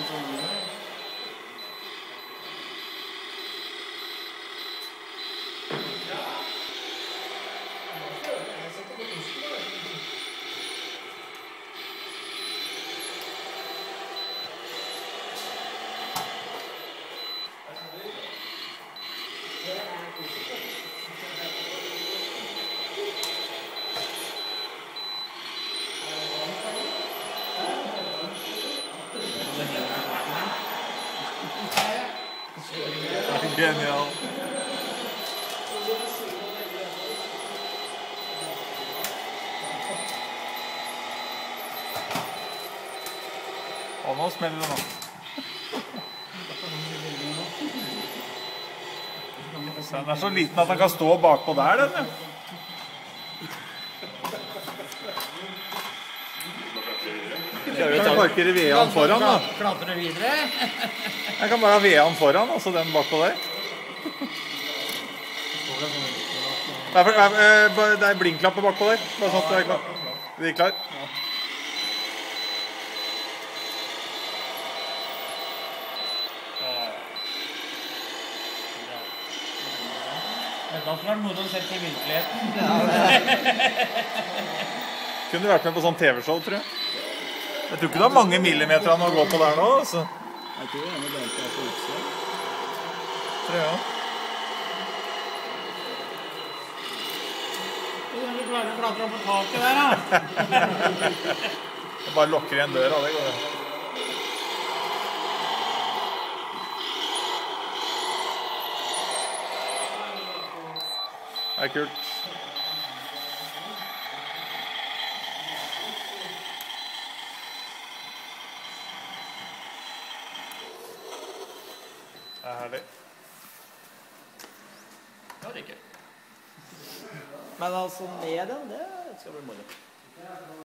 Genial. Og nå smeller det nå. Den er så liten at den kan stå bakpå der, den. Jeg kan parkere V-en foran, da. Klatrer du videre? Jeg kan bare ha V-en foran, altså den bakpå der. Det er blinklapper bakpå der. Bare sånn at det er klar. Vi er klar. Da får det moro å sette i virkeligheten. Kunne vært med på sånn TV-show, tror jeg. Jeg tror ikke det er mange millimeter å gå på der nå, altså. Jeg tror det er noe bedre på utsida. Tror jeg, ja. Du klarer å klatre opp på taket der, da. Jeg bare lukker igjen døra, det går det. Det er kult. Det er herlig. Ja, det er ikke. Men altså, med den, det skal bli moro.